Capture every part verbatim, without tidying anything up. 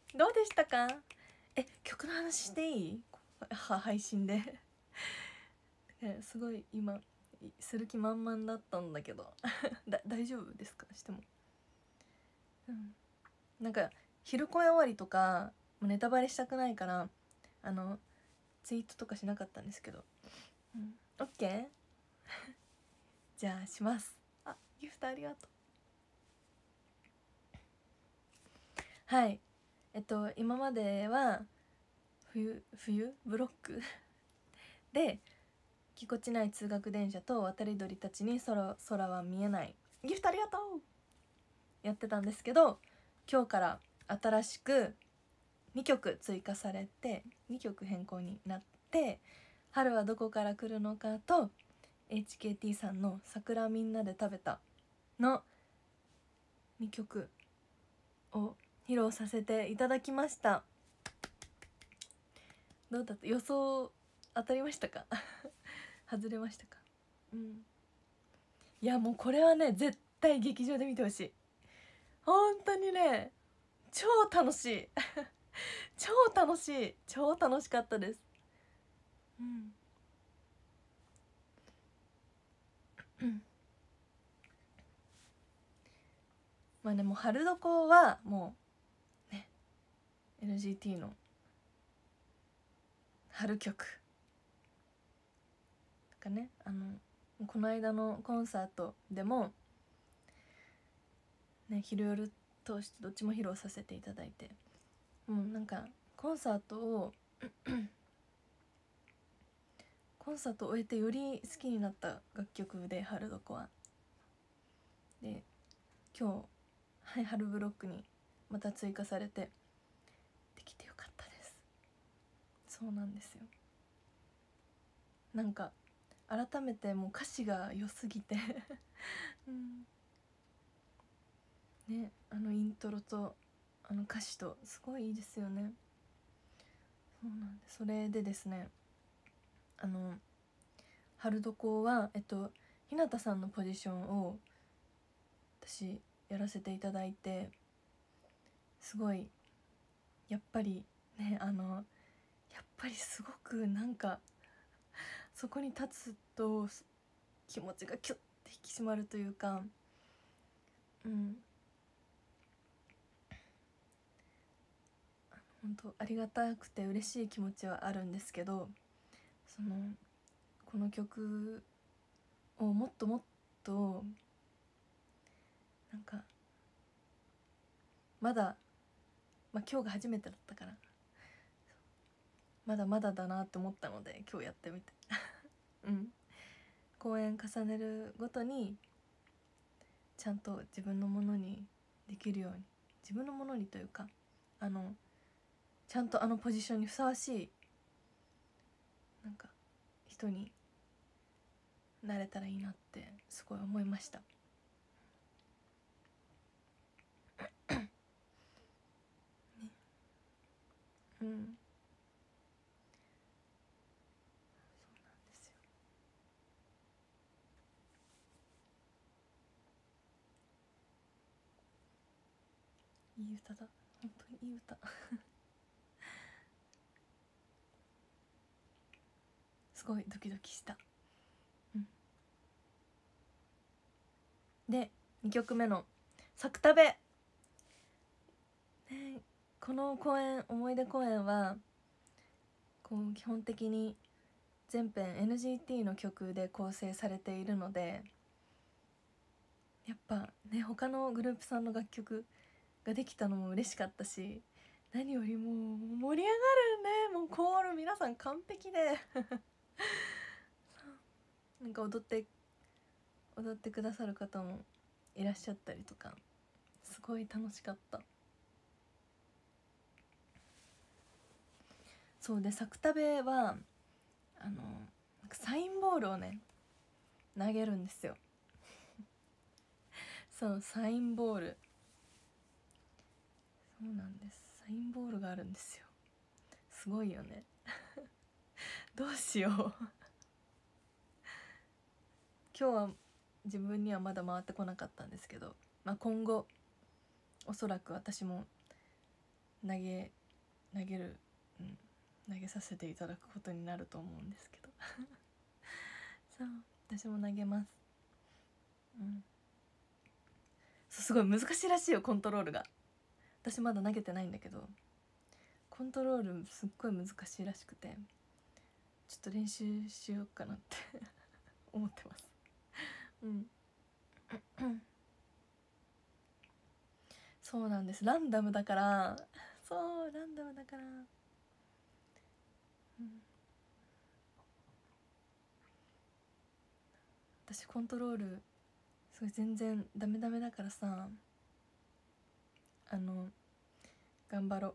どうでしたか？え、曲の話していい？は配信ですごい今する気満々だったんだけどだ大丈夫ですか？しても、うん、なんか昼公演終わりとかもうネタバレしたくないからあのツイートとかしなかったんですけど、うん、オッケーじゃあします。あ、ギフトありがとう。はい、えっと今までは冬冬ブロックでぎこちない通学電車と渡り鳥たちに 空, 空は見えない、ギフトありがとうやってたんですけど、今日から新しくにきょく追加されてにきょく変更になって、春はどこから来るのかと エイチケーティー さんの桜みんなで食べたのにきょくを披露させていただきました。どうだった？予想当たりましたか？外れましたか？うん、いやもうこれはね絶対劇場で見てほしい。本当にね超楽しい超楽しい超楽しかったです。うんうんまあでも春どこはもうね エヌジーティー の春曲とかね、あのこの間のコンサートでもね昼夜通してどっちも披露させていただいて、もうなんかコンサートをコンサートを終えてより好きになった楽曲で春どこは。で今日、はい、春ブロックにまた追加されてできてよかったです。そうなんですよ。なんか改めてもう歌詞が良すぎて、うん、ね、あのイントロとあの歌詞とすごいいいですよね。そうなんです。それでですね、あの春どこはえっと日向さんのポジションを私やらせていただいて、すごいやっぱりね、あのやっぱりすごくなんかそこに立つと気持ちがキュッて引き締まるというか、うん本当ありがたくて嬉しい気持ちはあるんですけど、そのこの曲をもっともっとなんかまだ、まあ、今日が初めてだったからまだまだだなって思ったので今日やってみてうん公演重ねるごとにちゃんと自分のものにできるように、自分のものにというかあのちゃんとあのポジションにふさわしいなんか人になれたらいいなってすごい思いました。ね、うんそうなんですよ。いい歌だ、本当にいい歌すごいドキドキした、うん、でにきょくめの「サクタベ」ね、この公演思い出公演はこう基本的に全編 エヌジーティー の曲で構成されているので、やっぱね他のグループさんの楽曲ができたのも嬉しかったし、何よりも盛り上がるね、もうコール皆さん完璧でなんか踊って踊ってくださる方もいらっしゃったりとかすごい楽しかった。そうでサクタベはあのサインボールをね投げるんですよそうサインボール、そうなんです、サインボールがあるんですよ。すごいよねどうしよう今日は自分にはまだ回ってこなかったんですけど、まあ、今後おそらく私も投げ投げる、うん、投げさせていただくことになると思うんですけどそう私も投げます。うんすごい難しいらしいよコントロールが。私まだ投げてないんだけどコントロールすっごい難しいらしくてちょっと練習しようかなって思ってます。うんそうなんです、ランダムだからそうランダムだから、うん、私コントロールすごい全然ダメダメだからさ、あの頑張ろ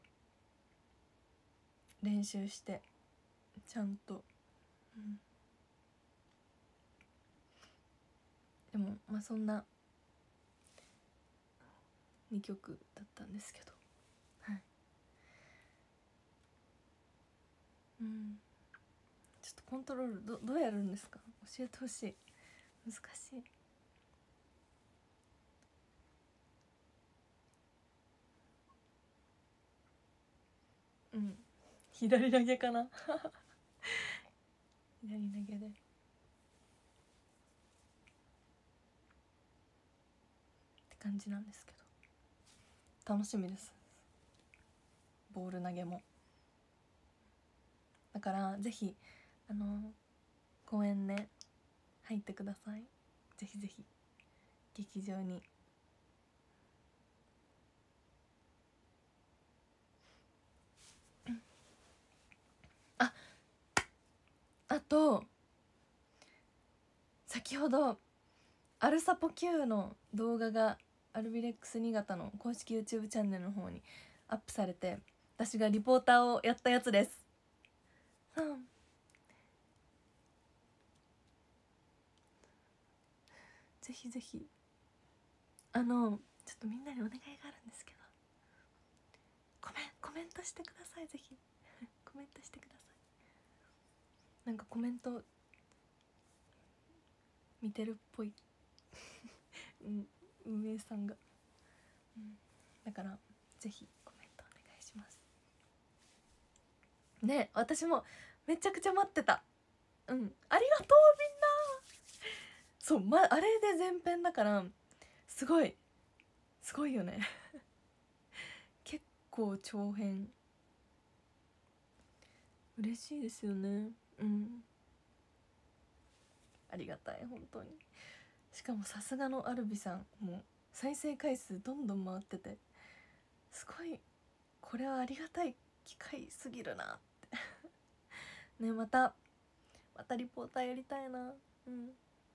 う、練習してちゃんと、うん、でもまあそんなにきょくだったんですけど、はい、うん、ちょっとコントロール ど, どうやるんですか、教えてほしい、難しい。うん左投げかな左投げでって感じなんですけど、楽しみです、ボール投げも。だからぜひあの公園ね入ってください、ぜひぜひ劇場に。ああと先ほどアルサポ Q の動画がアルビレックス新潟の公式 YouTube チャンネルの方にアップされて、私がリポーターをやったやつです。うん、ぜひぜひあのちょっとみんなにお願いがあるんですけど、コメンコメントしてください、ぜひコメントしてください。なんかコメント見てるっぽいうん、運営さんが、うん、だからぜひコメントお願いしますね。私もめちゃくちゃ待ってた。うん、ありがとうみんな。そう、ま、あれで前編だからすごいすごいよね結構長編嬉しいですよね。うん、ありがたい本当に。しかもさすがのアルビさんもう再生回数どんどん回ってて、すごいこれはありがたい機会すぎるなってね、またまたリポーターやりたいな、うん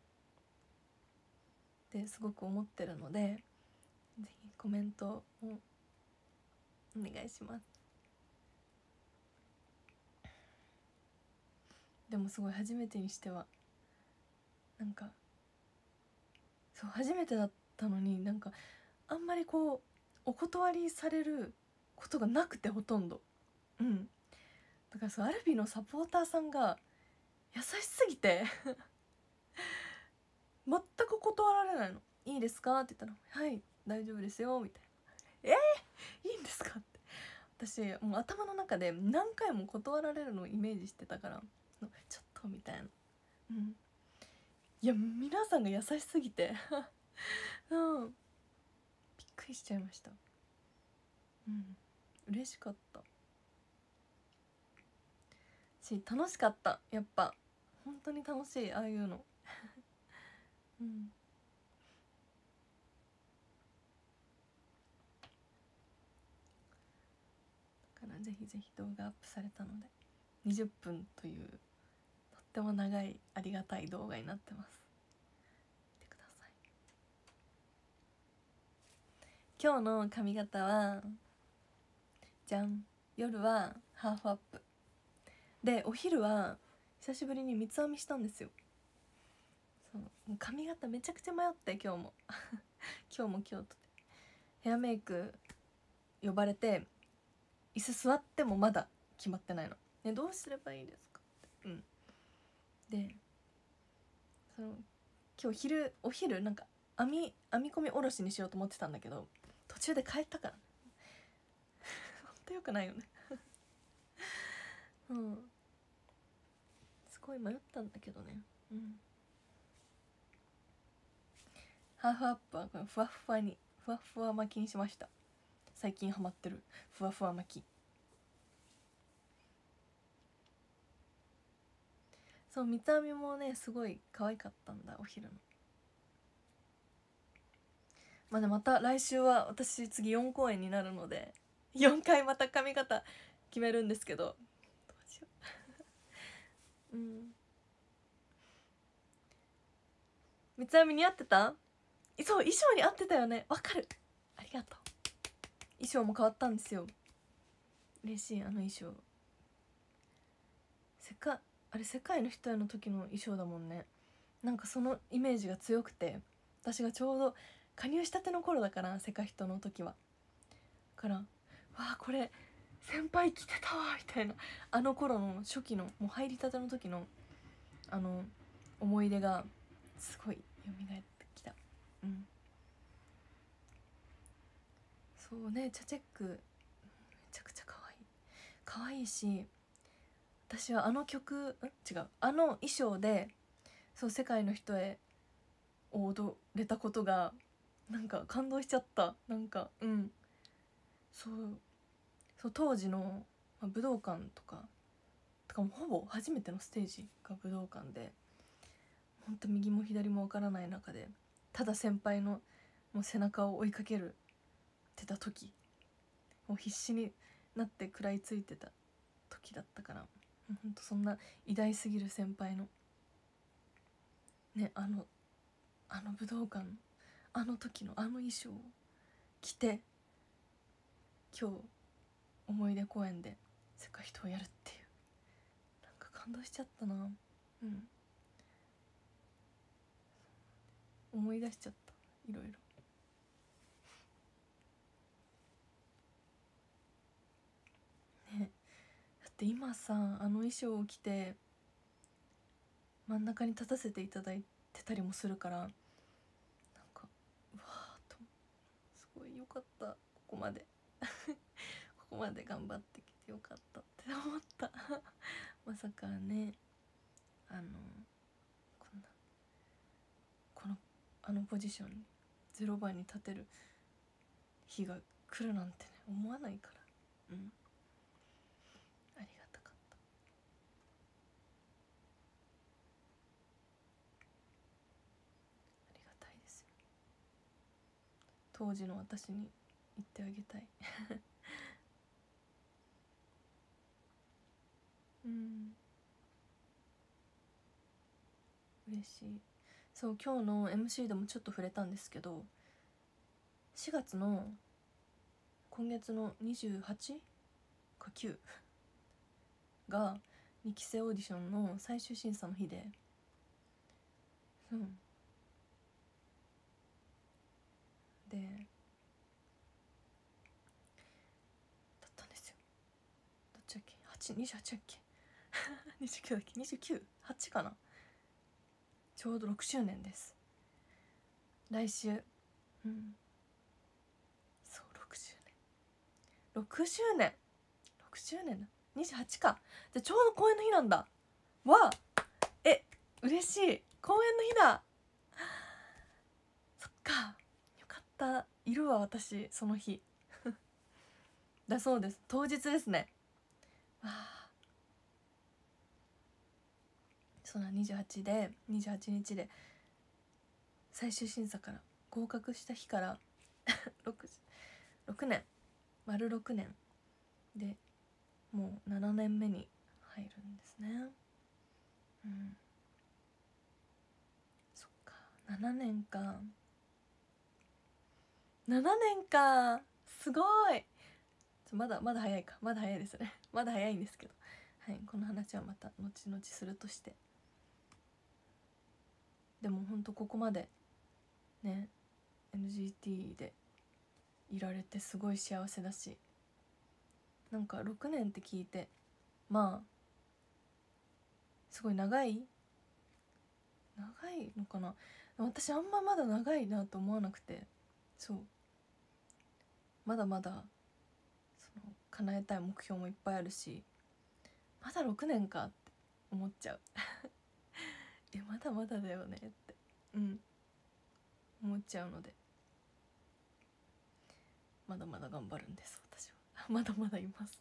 ってすごく思ってるので、ぜひコメントをお願いします。でもすごい初めてにしてはなんかそう初めてだったのに、なんかあんまりこうお断りされることがなくて、ほとんど、うんだからそうアルビのサポーターさんが優しすぎて全く断られないの。いいですかって言ったら、はい大丈夫ですよみたいな。えー、いいんですかって、私もう頭の中で何回も断られるのをイメージしてたから、ちょっとみたいな、うんいや皆さんが優しすぎてうんびっくりしちゃいました。うん嬉しかったし楽しかった、やっぱ本当に楽しいああいうのうんだからぜひぜひ動画アップされたのでにじゅっぷんというとっても長いありがたい動画になってます。見てください。今日の髪型はじゃん、夜はハーフアップで、お昼は久しぶりに三つ編みしたんですよ。そう髪型めちゃくちゃ迷って今日も今日も今日とヘアメイク呼ばれて椅子座ってもまだ決まってないの、ね、どうすればいいですかって、うん、でその今日昼お昼なんか編み編み込みおろしにしようと思ってたんだけど途中で変えたから本当くないよねうんすごい迷ったんだけどね。うんハーフアップはこれふわっふわにふわっふわ巻きにしました。最近ハマってるふわふわ巻き。そう三つ編みもねすごい可愛かったんだお昼の。まあねまた来週は私次よん公演になるのでよんかいまた髪型決めるんですけどどうしよううん三つ編み似合ってた？そう衣装に合ってたよね。わかる、ありがとう。衣装も変わったんですよ。嬉しい。あの衣装世界あれ世界の人への時の衣装だもんね。なんかそのイメージが強くて、私がちょうど加入したての頃だから世界人の時はからわあこれ先輩着てたわみたいな、あの頃の初期のもう入りたての時のあの思い出がすごい蘇ってきた。うんそうね、チャチェックめちゃくちゃ可愛い可愛いし、私はあの曲ん違うあの衣装でそう世界の人へを踊れたことがなんか感動しちゃった。なんかうんそうそう当時の、まあ、武道館とかとかもほぼ初めてのステージが武道館で、ほんと右も左も分からない中でただ先輩のもう背中を追いかけるってた時、もう必死になって食らいついてた時だったから、ほんとそんな偉大すぎる先輩のねあのあの武道館あの時のあの衣装を着て今日思い出公演で世界人をやるっていう、なんか感動しちゃったな。うん思い出しちゃったいろいろね。だって今さあの衣装を着て真ん中に立たせていただいてたりもするから、なんかうわーとすごいよかった、ここまでここまで頑張ってきてよかったって思ったまさかねあのこんなこのあのポジションにゼロ番に立てる日が来るなんてね思わないから、うんありがたかった。ありがたいですよ。当時の私に言ってあげたいうん嬉しい。そう今日の エムシー でもちょっと触れたんですけど、しがつの今月のにじゅうはちかきゅうがにきせオーディションの最終審査の日で、うんでだったんですよ。どっちだっけはち、にじゅうはちだっけにじゅうきゅうだっけにじゅうきゅう、はちかな。ちょうどろくしゅうねんです来週。うんそうろくしゅうねんろくしゅうねんろくしゅうねんだにじゅうはちか。じゃあちょうど公演の日なんだわあえ嬉しい公演の日だ。そっかよかった、いるわ私その日だそうです。当日ですね。わあそうだにじゅうはちでにじゅうはちにちで最終審査から合格した日から 6, ろくねん丸ろくねんでもうななねんめに入るんですね。うんそっかななねんかななねんかすごい。まだまだ早いかまだ早いですねまだ早いんですけど、はい、この話はまた後々するとして。でもほんとここまでね エヌジーティー でいられてすごい幸せだし、なんかろくねんって聞いてまあすごい長い長いのかな。私あんままだ長いなと思わなくて、そうまだまだその叶えたい目標もいっぱいあるし、まだろくねんかって思っちゃうえまだまだだよねってうん思っちゃうので、まだまだ頑張るんです私はまだまだいます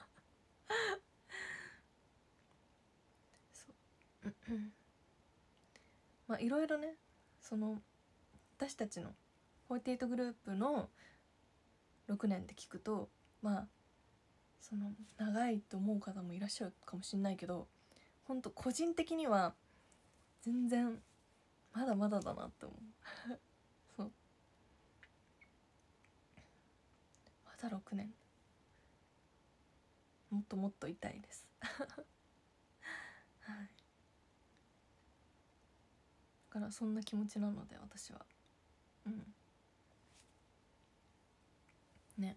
そうまあいろいろね、その私たちのフォーティエイトグループのろくねんって聞くと、まあその長いと思う方もいらっしゃるかもしれないけど、ほんと個人的には全然まだまだだなって思うそうまだろくねん、もっともっといたいですはい、だからそんな気持ちなので私はうんね、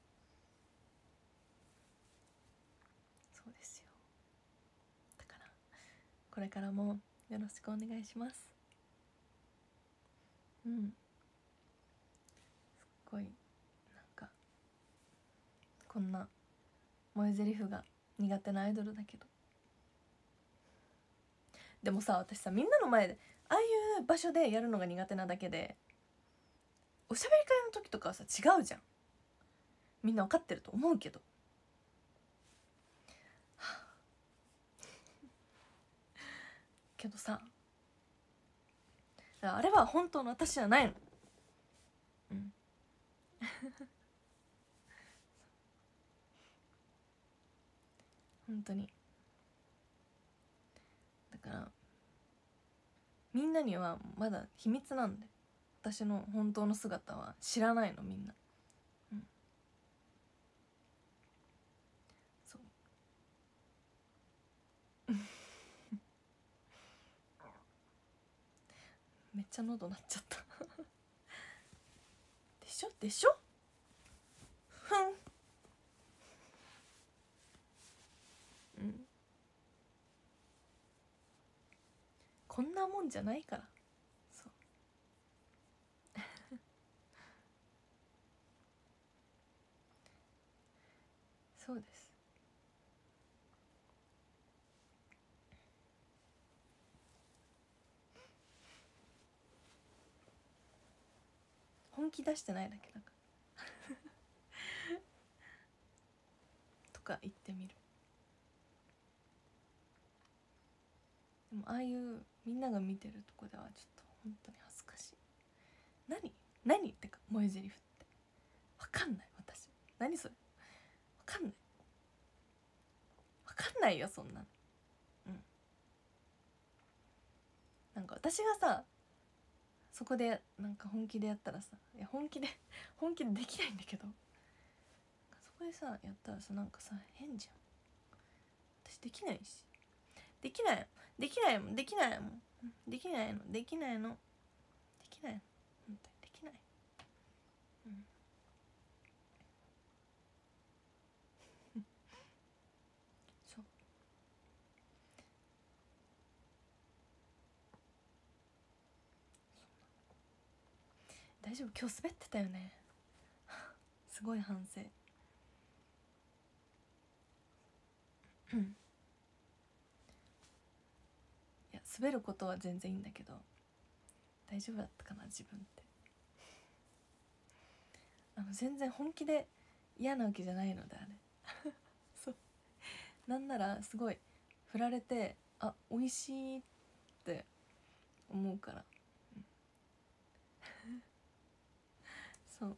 そうですよ。だからこれからもよろしくお願いします。うんすっごいなんかこんな萌え台詞が苦手なアイドルだけど、でもさ私さみんなの前でああいう場所でやるのが苦手なだけで、おしゃべり会の時とかはさ違うじゃん、みんな分かってると思うけど、はあ、けどさあれは本当の私じゃないの。うん本当にだからみんなにはまだ秘密なんで、私の本当の姿は知らないのみんな、うん、そうめっちゃ喉鳴っちゃったでしょでしょふんうんこんなもんじゃないから、そうそうです。本気出してないだけだからとか言ってみる。でもああいうみんなが見てるとこではちょっと本当に恥ずかしい。何何ってか萌え台詞って分かんない私、何それ分かんない分かんないよそんなの。うんなんか私がさそこでなんか本気でやったらさ、いや本気で本気でできないんだけど、そこでさやったらさなんかさ変じゃん。私できないし、できないできないもんできないもんできないのできないのできないの本当にできない。うんそう大丈夫今日滑ってたよねすごい反省うんいや滑ることは全然いいんだけど大丈夫だったかな自分ってあの全然本気で嫌なわけじゃないのであれそうなんならすごい振られてあ美味しいって思うから、うん、そう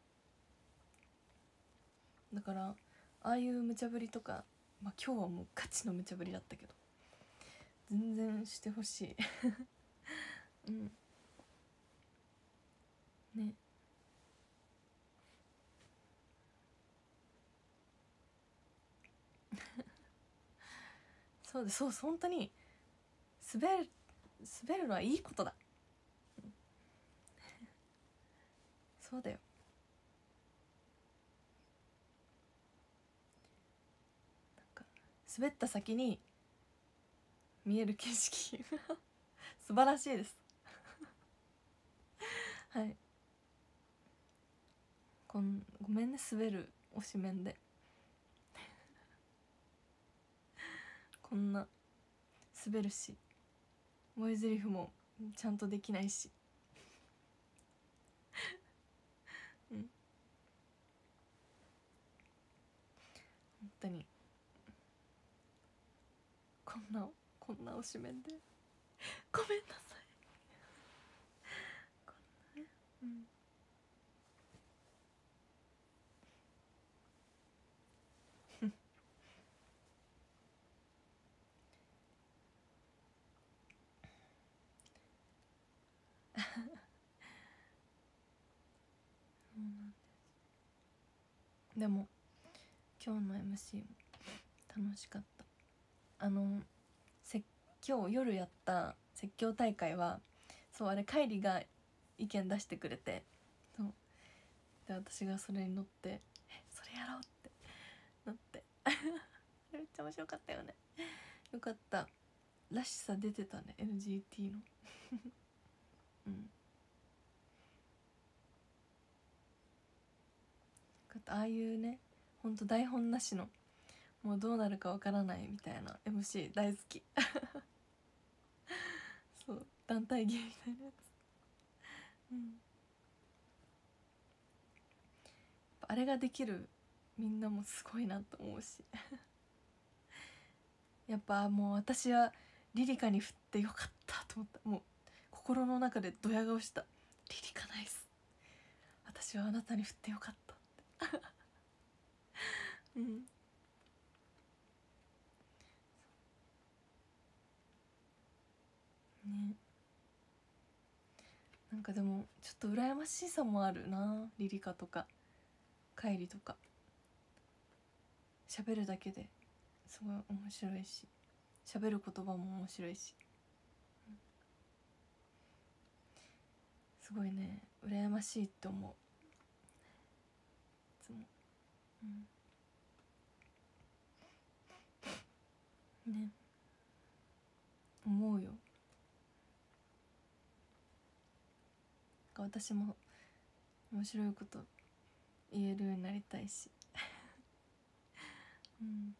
だからああいう無茶ぶりとか、まあ、今日はもうガチの無茶ぶりだったけど全然してほしいうんねそうですそう本当に滑る滑るのはいいことだ、うん、そうだよ。なんか滑った先に見える景色素晴らしいですはいこんごめんね滑る推しメンでこんな滑るし、萌え台詞もちゃんとできないしうん、本当にこんなこんな推しメンでごめんなさいこんなね、うんでも今日の エムシー も楽しかった。あの説今日夜やった説教大会はそう、あれカイリが意見出してくれて、そうで私がそれに乗って「えそれやろう」ってなってめっちゃ面白かったよね。よかった、らしさ出てたね エヌジーティー のうんああいうね、ほんと台本なしのもうどうなるかわからないみたいな エムシー 大好きそう団体芸みたいなやつ、うん、あれができるみんなもすごいなと思うしやっぱもう私はリリカに振ってよかったと思った。もう心の中でドヤ顔した。リリカナイス、私はあなたに振ってよかったってうんね、なんかでもちょっと羨ましさもあるな、リリカとかカイリとか喋るだけですごい面白いし、喋る言葉も面白いし、うん、すごいね羨ましいって思ういつも、うん、ね思うよ。私も面白いこと言えるようになりたいしうん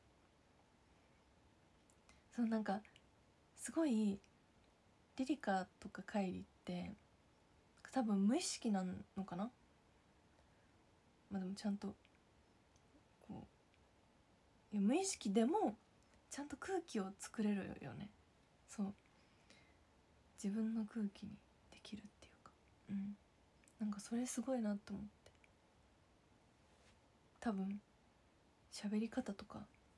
そう、なんかすごいリリカとかカイリって多分無意識なのかな。まあでもちゃんとこういや無意識でもちゃんと空気を作れるよね。そう自分の空気にできるっていうか、うんなんかそれすごいなと思って。多分喋り方とか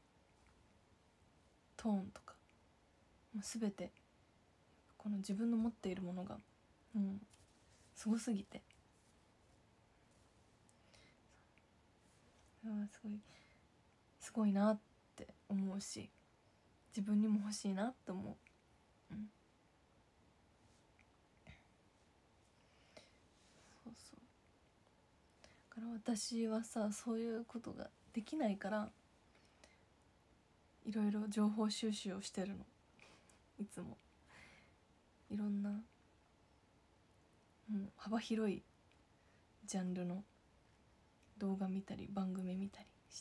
トーンとかもう全てこの自分の持っているものがうんすごすぎて、うんすごいすごいなって思うし、自分にも欲しいなって思う、うん、そうそうだから私はさそういうことができないからいろいろ情報収集をしてるの。いつもいろんなもう幅広いジャンルの動画見たり番組見たりして、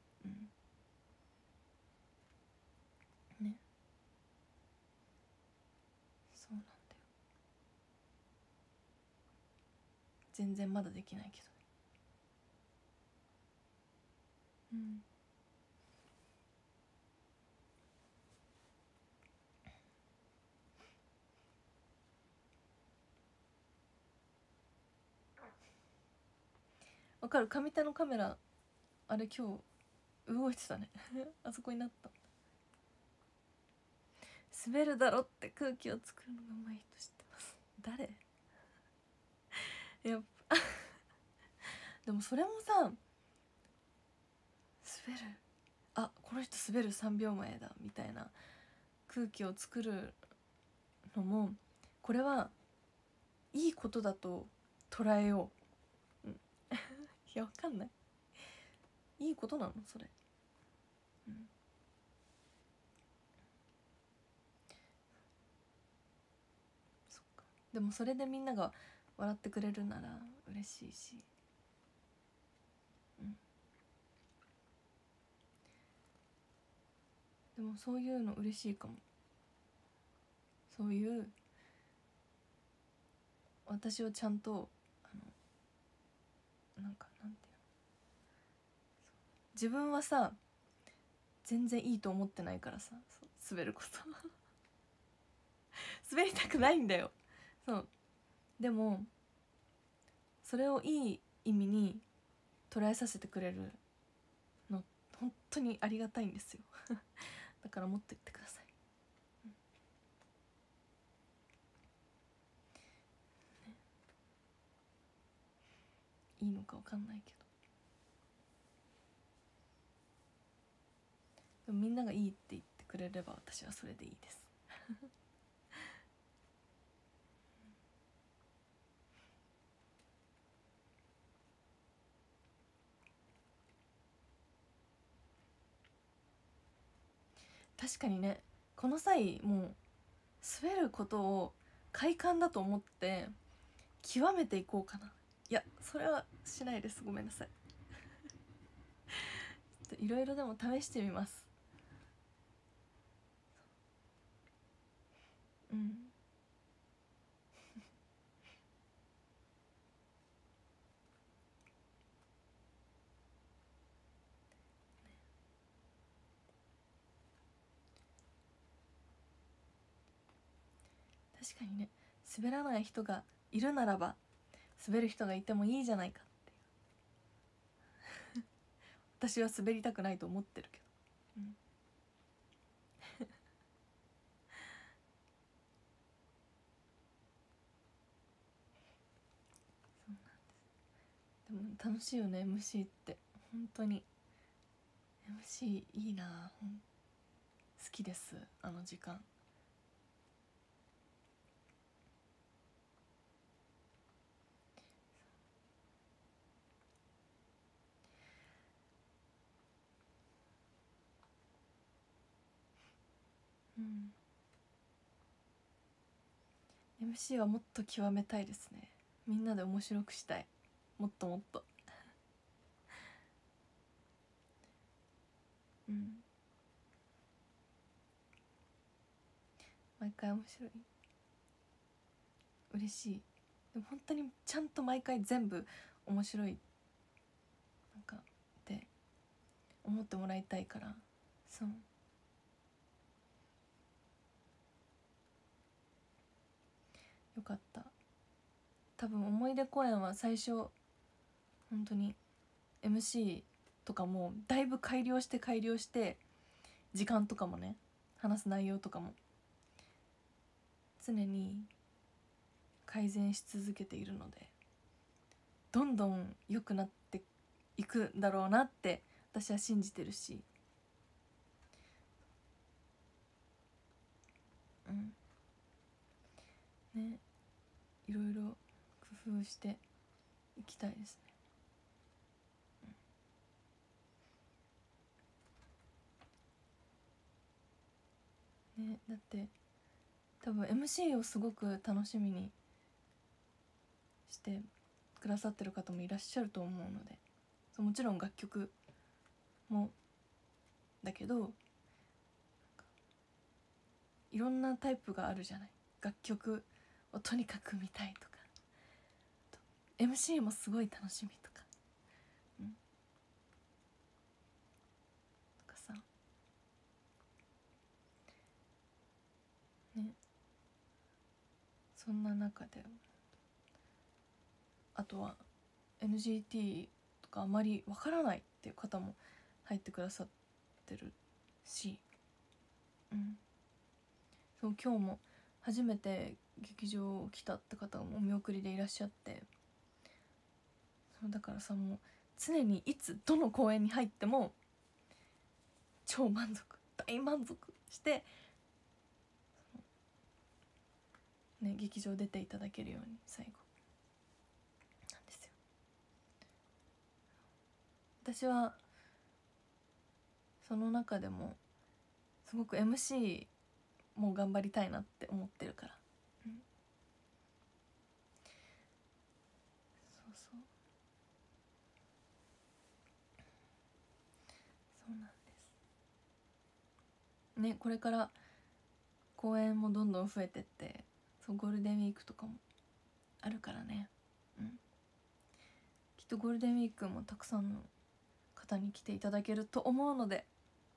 うんね、そうなんだよ。全然まだできないけどね、うんわかる。上手のカメラあれ今日動いてたねあそこになった。滑るだろって空気を作るのがうまい人知ってます。誰やっぱでもそれもさ滑る、あこの人滑るさんびょうまえだみたいな空気を作るのもこれはいいことだと捉えよう、うん、いやわかんない、いいことなのそれ、うん、そっか。でもそれでみんなが笑ってくれるなら嬉しいし、うんでもそういうの嬉しいかも。そういう私をちゃんとあのなんかなんていうの、自分はさ全然いいと思ってないからさ、そう滑ること滑りたくないんだよ。そうでもそれをいい意味に捉えさせてくれるの本当にありがたいんですよだからもっと言ってください、うんね、いいのかわかんないけど、でもみんながいいって言ってくれれば私はそれでいいです確かにね、この際もう滑ることを快感だと思って極めていこうかな。いやそれはしないです、ごめんなさいいろいろでも試してみます。うん確かにね、滑らない人がいるならば滑る人がいてもいいじゃないかっていう私は滑りたくないと思ってるけど、うん、そうなんです。でも楽しいよね エムシー って、本当に エムシー いいな、ほん好きです、あの時間。うん、エムシー はもっと極めたいですね。みんなで面白くしたい、もっともっとうん毎回面白い、嬉しい。でも本当にちゃんと毎回全部面白いなんかって思ってもらいたいから、そうよかった。多分思い出公演は最初本当に エムシー とかもだいぶ改良して改良して時間とかもね、話す内容とかも常に改善し続けているので、どんどん良くなっていくんだろうなって私は信じてるし、うんね、いろいろ工夫していきたいですね。ね、だって多分 エムシー をすごく楽しみにしてくださってる方もいらっしゃると思うので、もちろん楽曲もだけどいろんなタイプがあるじゃない。楽曲をとにかく見たいとか、エムシー もすごい楽しみとか、うん、とかさね、そんな中であとは エヌジーティー とかあまりわからないっていう方も入ってくださってるし、うん、そう今日も初めて劇場来たって方もお見送りでいらっしゃって、そうだからさ、もう常にいつどの公演に入っても超満足、大満足してね、劇場出ていただけるように最後なんですよ。私はその中でもすごく エムシー も頑張りたいなって思ってるから、うん、そうそうそうなんです。 ね、これから公演もどんどん増えてって、そうゴールデンウィークとかもあるからね、うん、きっとゴールデンウィークもたくさんの方に来ていただけると思うので、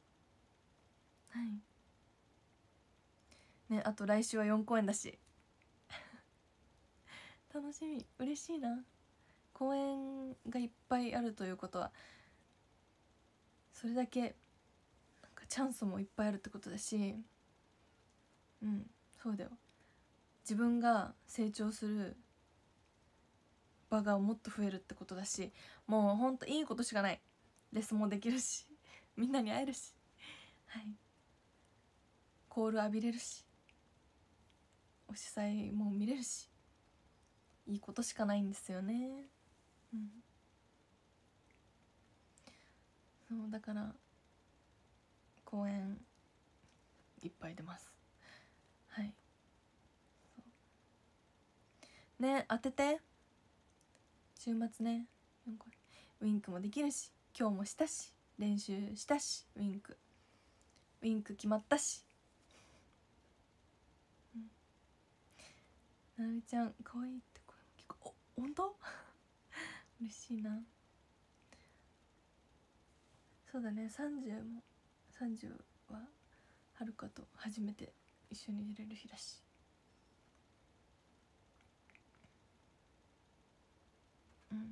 はいね、あと来週はよん公演だし楽しみ、嬉しいな。公演がいっぱいあるということはそれだけなんかチャンスもいっぱいあるってことだし、うんそうだよ、自分が成長する場がもっと増えるってことだし、もうほんといいことしかない。レッスンもできるしみんなに会えるし、はい、コール浴びれるし、お主催も見れるし、いいことしかないんですよね。うんそうだから公演いっぱい出ます。はいね、当てて。週末ねウィンクもできるし、今日もしたし、練習したし、ウィンクウィンク決まったし、うん、なるみちゃん可愛いって声も聞こえ、お、本当嬉しいな。そうだね、さんじゅうもさんじゅうははるかと初めて一緒に出れる日だし、うん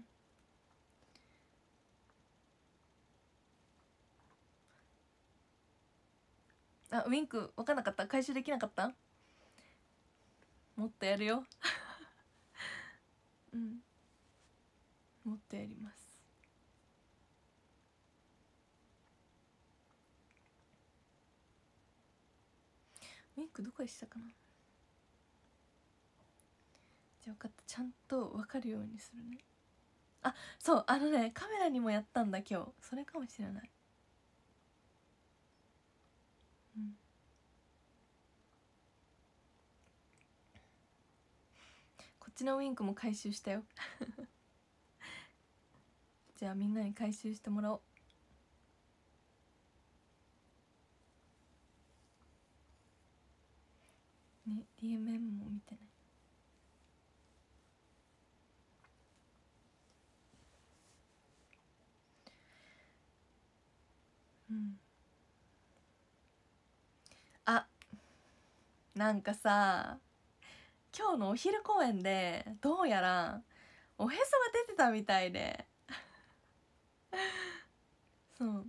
あ、ウィンク分かんなかった、回収できなかった、もっとやるようんもっとやります。ウィンクどこでしたかな。じゃあ分かった、ちゃんと分かるようにするね。あ、そう、あのね、カメラにもやったんだ今日、それかもしれない。うんこっちのウィンクも回収したよじゃあみんなに回収してもらおうね。 ディーエムエム も見てね。うんあ、なんかさ、今日のお昼公演でどうやらおへそが出てたみたいでそう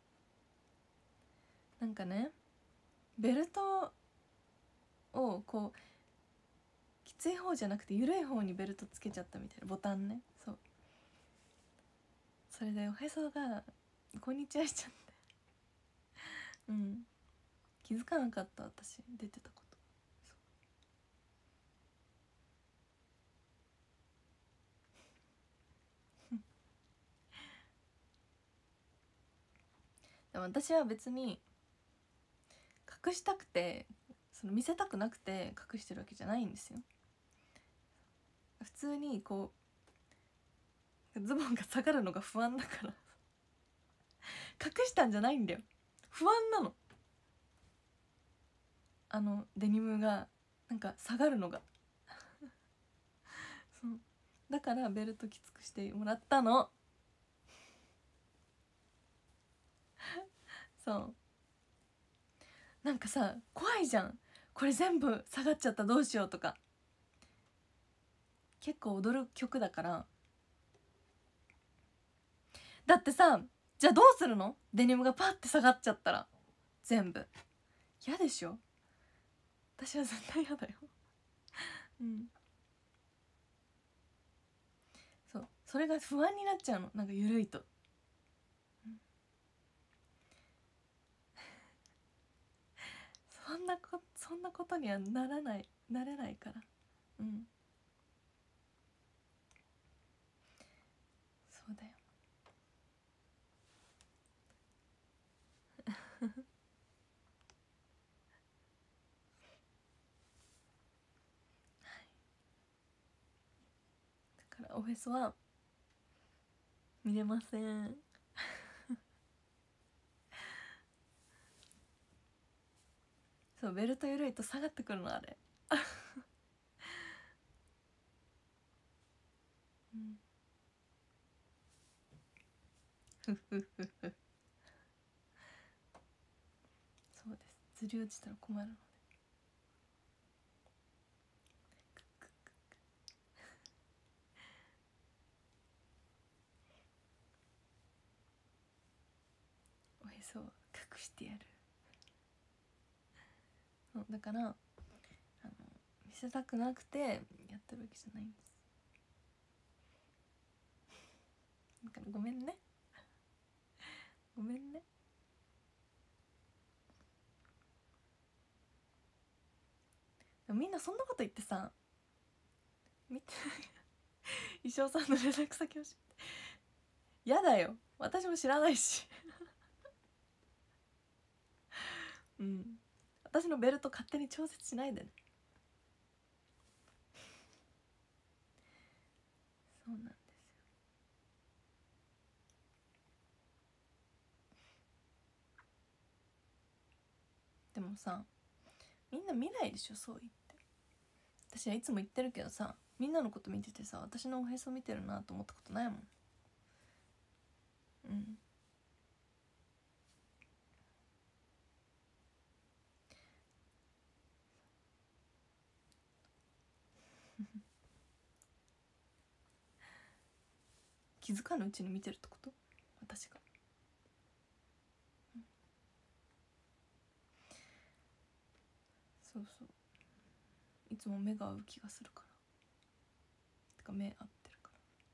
なんかね、ベルトをこうきつい方じゃなくて緩い方にベルトつけちゃったみたいな、ボタンね。そうそれでおへそがこんにちはしちゃってうん気づかなかった、私出てたこと。でも私は別に隠したくて、その見せたくなくて隠してるわけじゃないんですよ。普通にこうズボンが下がるのが不安だから隠したんじゃないんだよ、不安なの。あのデニムがなんか下がるのがそうだからベルトきつくしてもらったのそうなんかさ怖いじゃん、これ全部下がっちゃったどうしようとか。結構踊る曲だから。だってさ、じゃあどうするの、デニムがパッて下がっちゃったら全部嫌でしょ。私は絶対嫌だようんそうそれが不安になっちゃうの、なんか緩いと、うん、そんなこそんなことにはならないなれないから。うんそうだよだからおへそは見れませんそうベルト緩いと下がってくるのあれうんふふふふそうです、ずり落ちたら困るのでおへそを隠してやる。そうだからあの見せたくなくてやってるわけじゃないんです。だからごめんねごめんね。でもみんなそんなこと言ってさ、見て衣装さんの連絡先教えて。やだよ、私も知らないしうん私のベルト勝手に調節しないでね。そうなんですよ。でもさみんな見ないでしょそう言って。私はいつも言ってるけどさ、みんなのこと見ててさ私のおへそ見てるなと思ったことないもん。うん気づかぬうちに見てるってこと、私が。そうそう、いつも目が合う気がするから。てか目合ってるから。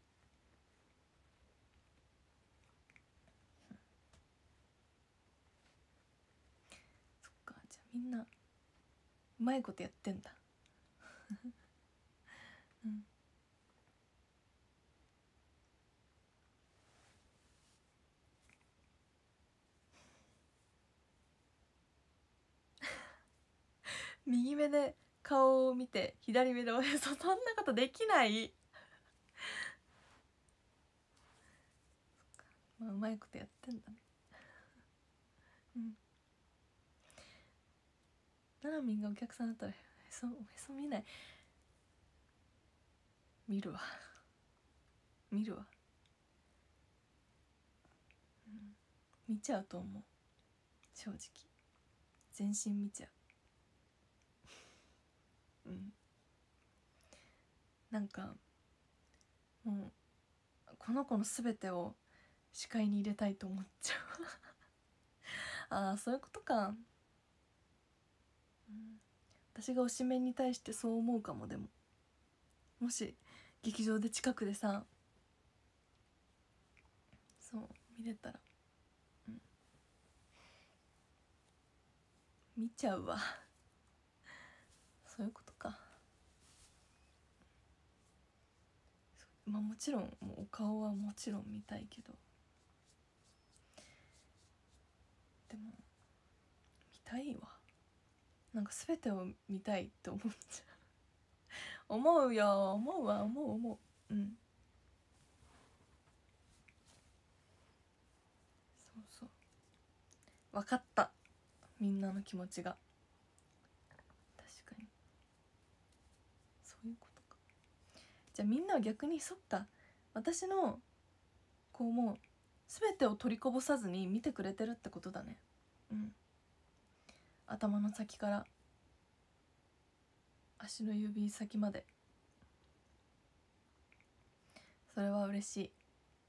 そっか、じゃあみんなうまいことやってんだうん右目で顔を見て左目でおへそ、そんなことできないまあうまいことやってんだねうんななみんがお客さんだったらおへそおへそ見ない。見るわ見るわ、うん、見ちゃうと思う。正直全身見ちゃう。うんなんかもうこの子の全てを視界に入れたいと思っちゃうああそういうことか、うん、私が推しメンに対してそう思うかも。でももし劇場で近くでさそう見れたら、うん、見ちゃうわそういうことか。まあもちろんもうお顔はもちろん見たいけど、でも見たいわ。なんか全てを見たいって思っちゃう思うよ思うわ思う思ううんそうそう分かった、みんなの気持ちが。確かにそういうことか。じゃあみんなは逆にそっか私のこうもう全てを取りこぼさずに見てくれてるってことだね。うん頭の先から足の指先まで。それは嬉し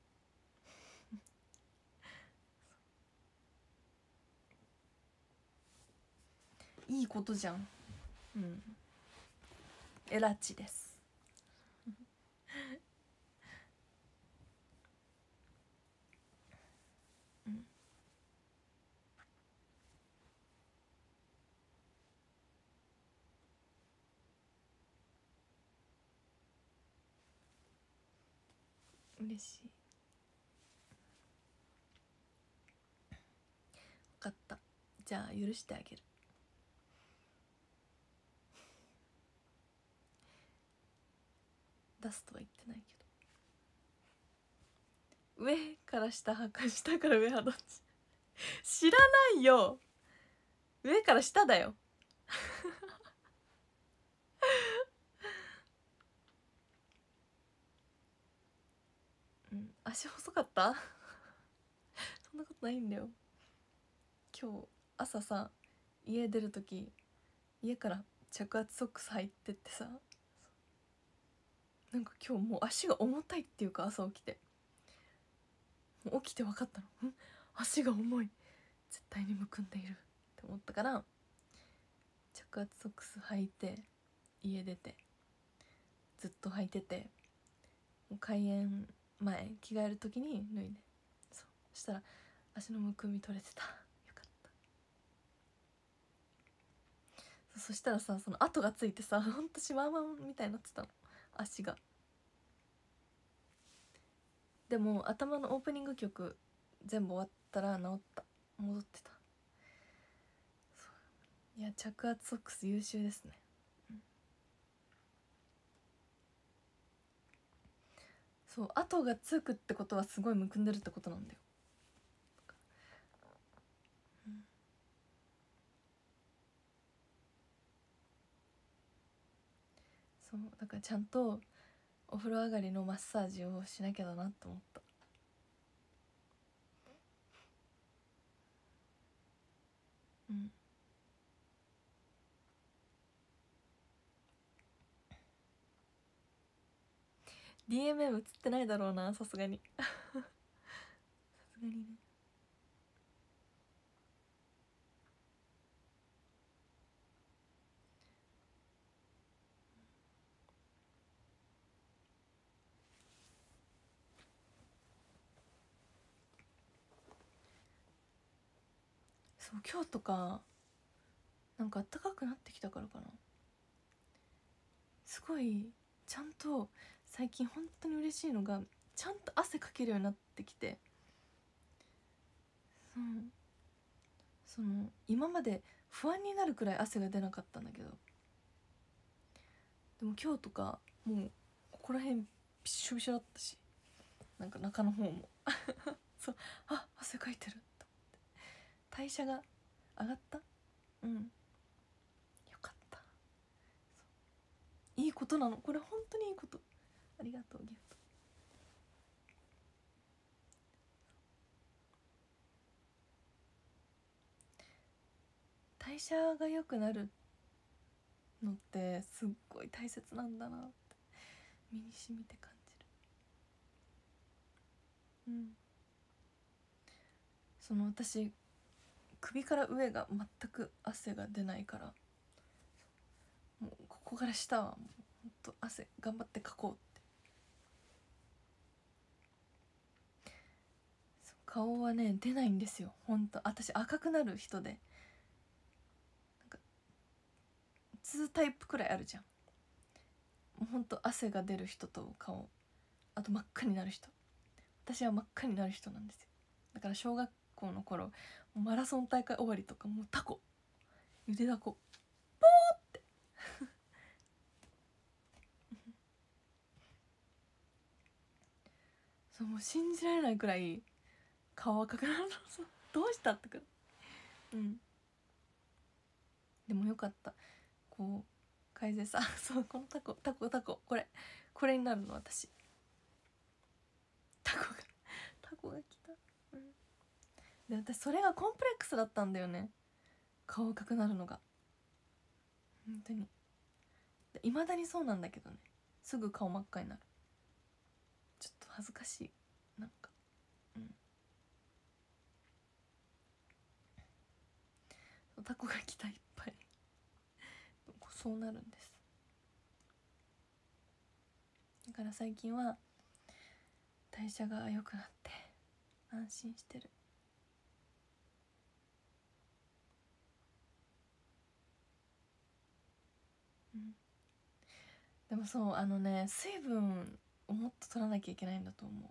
いいいことじゃん。うんエラチですうん嬉しい。分かった、じゃあ許してあげる。出すとは言ってないけど。上から下派か下から上派どっち知らないよ。上から下だよ。 うん、足細かったそんなことないんだよ。今日朝さ、家出る時家から着圧ソックス履いてってさ、なんか今日もう足が重たいっていうか、朝起きてもう起きて分かったの。ん足が重い、絶対にむくんでいるって思ったから、着圧ソックス履いて家出て、ずっと履いてて、もう開演前着替える時に脱いで、そうそしたら足のむくみ取れてた。よかった。 そ, そしたらさ、その跡がついてさ、ほんとシマウマみたいになってたの、足が。でも頭のオープニング曲全部終わったら治った、戻ってた。いや、着圧ソックス優秀ですね、うん、そう、跡がつくってことはすごいむくんでるってことなんだよ、うん、そうだからちゃんとお風呂上がりのマッサージをしなきゃだなと思った。うん、ディーエムエム 映ってないだろうな、さすがにさすがにね。そう、今日とかなんか暖かくなってきたからかな、すごいちゃんと最近本当に嬉しいのが、ちゃんと汗かけるようになってきて、うん、その今まで不安になるくらい汗が出なかったんだけど、でも今日とかもうここら辺びっしょびしょだったし、なんか中の方もそう、あ、汗かいてると思って、代謝が上がった。うん、よかった。いいことなのこれ、本当にいいこと。ありがとうギフト。代謝が良くなるのってすっごい大切なんだなって身に染みて感じる。うん、その私首から上が全く汗が出ないから、もうここから下はもうほんと汗頑張ってかこうって。顔はね出ないんですよ、ほんと。私赤くなる人で、なんかにタイプくらいあるじゃん、もうほんと汗が出る人と顔、あと真っ赤になる人。私は真っ赤になる人なんですよ。だから小学校の頃マラソン大会終わりとかもうタコ、ゆでだこポーってそう、もう信じられないくらい顔赤くなるの。どうしたってくる。うん、でもよかった。こう改善さ、そう、このタコタコタコ、これこれになるの私。タコがタコが来た、うん、で私それがコンプレックスだったんだよね、顔赤くなるのが。本当にいまだにそうなんだけどね、すぐ顔真っ赤になる。ちょっと恥ずかしい、なんか。うん、タコが来た、いっぱいそうなるんです。だから最近は代謝が良くなって安心してる。うん、でもそう、あのね、水分をもっと取らなきゃいけないんだと思う。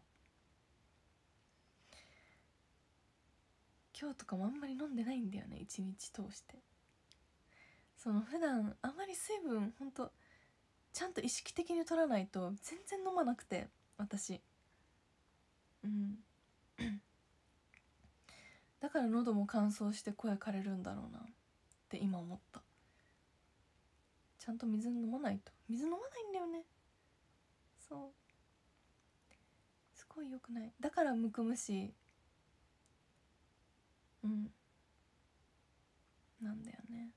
今日とかもあんまり飲んでないんだよね、一日通して。その普段あんまり水分ほんとちゃんと意識的に取らないと全然飲まなくて、私。うんだから喉も乾燥して声枯れるんだろうなって今思った。 ちゃんと水飲まないと。水飲まないんだよね。そうすごい良くない。だからむくむし、うんなんだよね。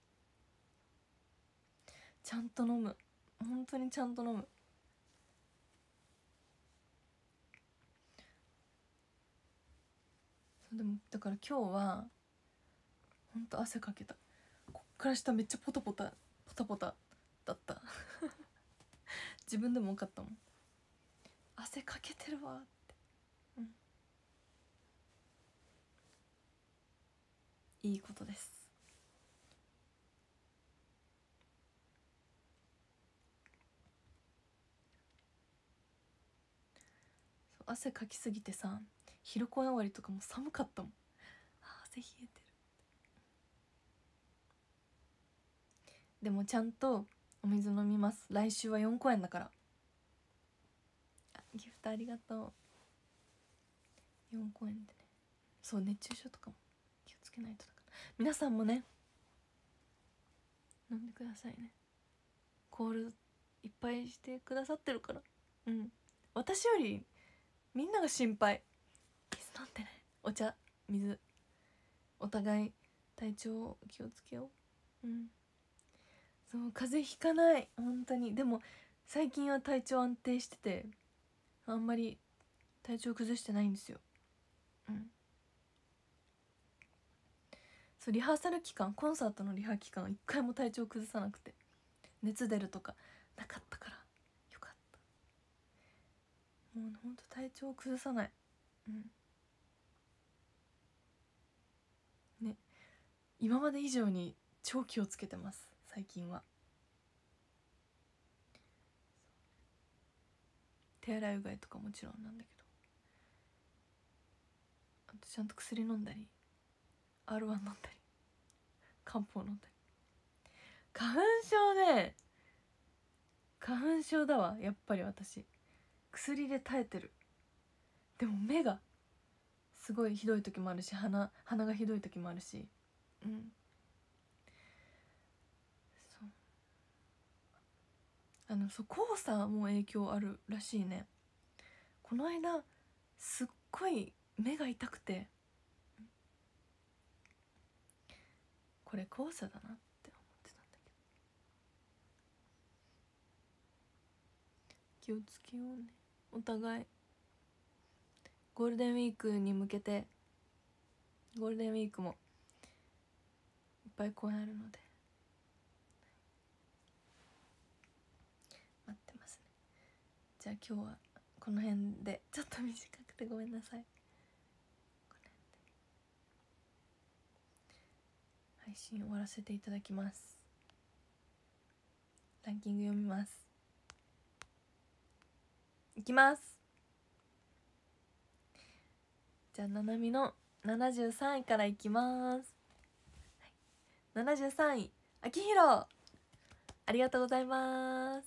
ちゃんと飲む、本当にちゃんと飲む。でもだから今日はほんと汗かけた。こっから下めっちゃポタポタポタポタだった自分でも分かったもん、汗かけてるわって、うん、いいことです。そう汗かきすぎてさ、昼公演終わりとかも寒かったもん。あー汗冷えてる。でもちゃんとお水飲みます。来週はよん公演だから。あギフトありがとう。よん公演でね、そう熱中症とかも気をつけないとだから、皆さんもね飲んでくださいね。コールいっぱいしてくださってるから、うん私よりみんなが心配。水飲んでね、お茶水、お互い体調気をつけよう。うんそう風邪ひかない本当に。でも最近は体調安定してて、あんまり体調崩してないんですよ。うんそうリハーサル期間、コンサートのリハ期間一回も体調崩さなくて、熱出るとかなかったからよかった。もうほんと体調崩さない。うんね、今まで以上に超気をつけてます最近は。手洗いうがいとかもちろんなんだけど、あとちゃんと薬飲んだり アールワン 飲んだり漢方飲んだり。花粉症ね、花粉症だわやっぱり。私薬で耐えてる。でも目がすごいひどい時もあるし、鼻鼻がひどい時もあるし、うんそうあのそう黄砂も影響あるらしいね。この間すっごい目が痛くて、これ黄砂だなって思ってたんだけど、気をつけようねお互い。ゴールデンウィークに向けて、ゴールデンウィークもいっぱい公演あるので待ってますね。じゃあ今日はこの辺で、ちょっと短くてごめんなさい。この辺で配信終わらせていただきます。ランキング読みます。いきます。じゃあななみのななじゅうさんいからいきます、はい、ななじゅうさんいあきひろ、ありがとうございます。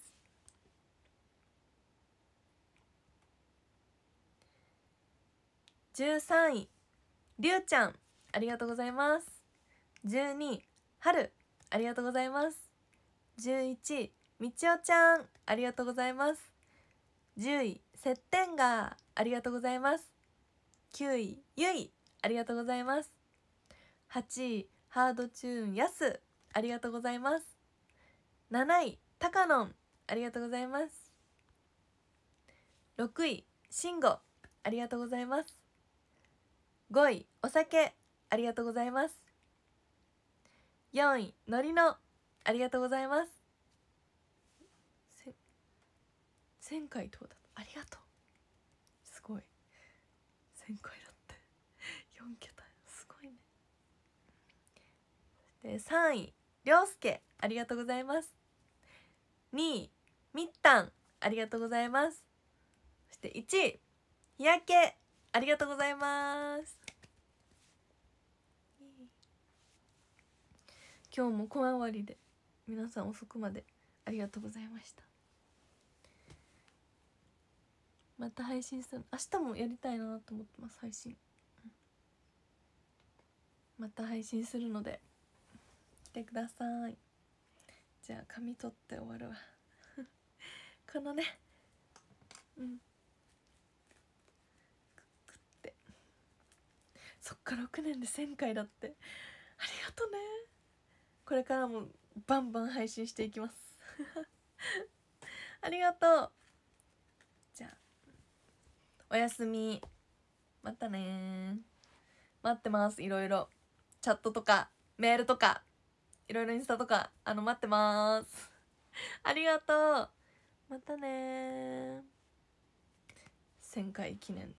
じゅうさんいりゅうちゃん、ありがとうございます。じゅうにいはる、ありがとうございます。じゅういちいみちおちゃん、ありがとうございます。じゅういせってんが、ありがとうございます。きゅういゆい、ありがとうございます。はちいハードチューンやす、ありがとうございます。なないたかのん、ありがとうございます。ろくいしんご、ありがとうございます。ごいお酒、ありがとうございます。よんいのりの、ありがとうございます。せんかい到達、ありがとう。すごいせんかいだってよんけた、すごいね。でさんいりょうすけ、ありがとうございます。にいみったん、ありがとうございます。そしていちい日焼け、ありがとうございます。今日も公演終わりで皆さん遅くまでありがとうございました。また配信する、明日もやりたいなと思ってます。配信また配信するので来てください。 じゃあ髪取って終わるわこのね、うんくってそっかろくねんでせんかいだって。ありがとね。これからもバンバン配信していきますありがとう。じゃあおやすみ、またね。待ってます。いろいろチャットとかメールとかいろいろインスタとかあの待ってますありがとう。またね。せんかい記念